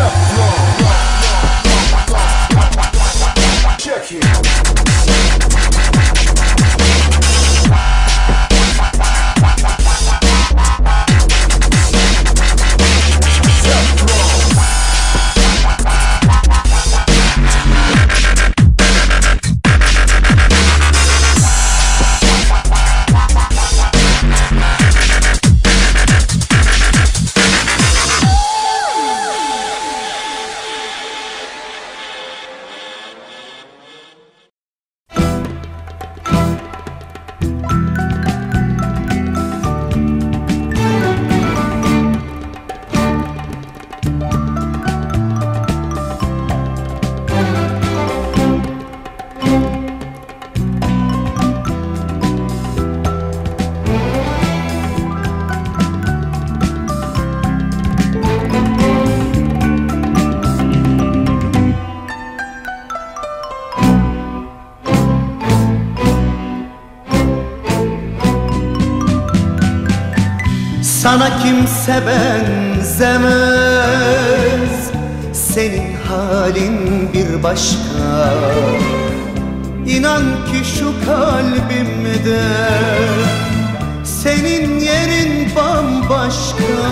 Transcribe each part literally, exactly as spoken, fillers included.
Check it. Sana kimse benzemez, senin halin bir başka. İnan ki şu kalbimde senin yerin bambaşka.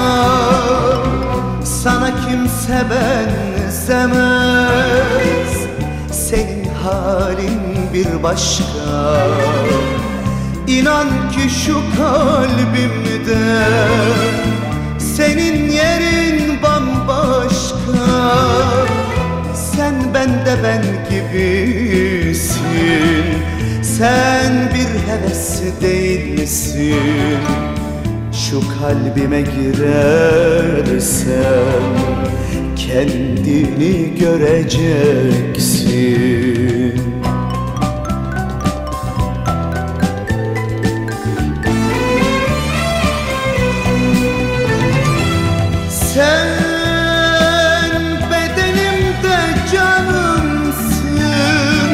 Sana kimse benzemez, senin halin bir başka. İnan ki şu kalbimde senin yerin bambaşka. Sen bende ben gibisin, sen bir heves değilsin. Şu kalbime girersen kendini göreceksin. Sen bedenimde canımsın,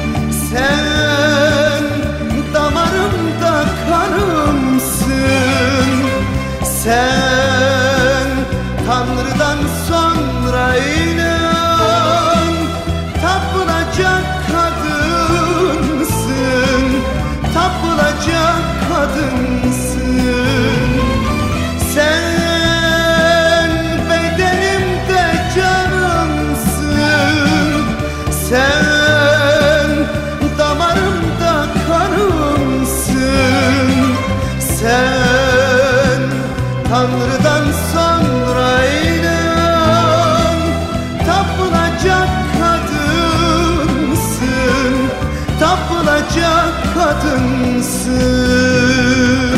sen damarımda kanımsın. Sen Tanrı'dan sonra inan tapılacak kadınsın, tapılacak kadınsın. Sen sen damarımda kanımsın, sen Tanrı'dan sonra inan tapılacak kadınsın, tapılacak kadınsın.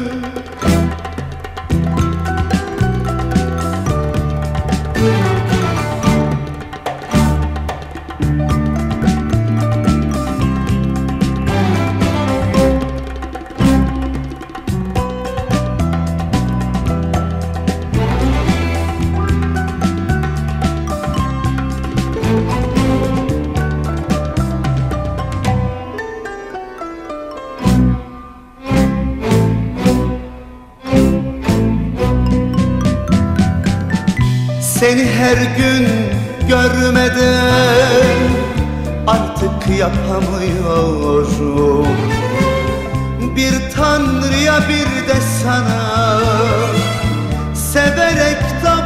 Seni her gün görmeden artık yapamıyorum. Bir Tanrı'ya bir de sana severek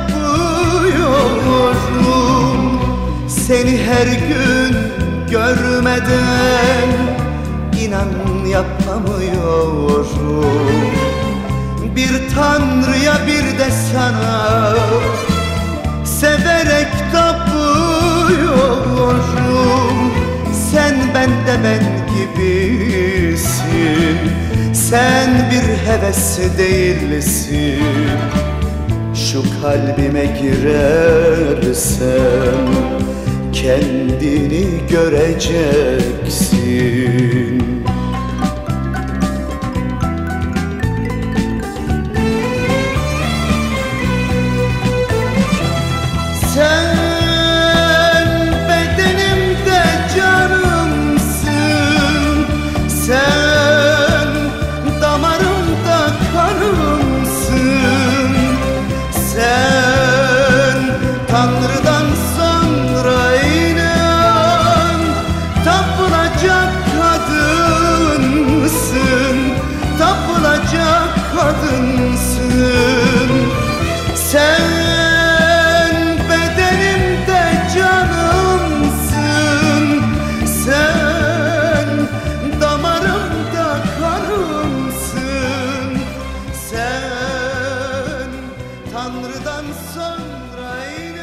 tapıyorum. Seni her gün görmeden inan yapamıyorum. Bir Tanrı'ya bir de sana severek tapıyorum. Sen bende ben gibisin, sen bir heves değilsin. Şu kalbime girersen kendini göreceksin. Sen bedenimde canımsın, sen damarımda kanımsın. Sen Tanrı'dan acıdan sonra yine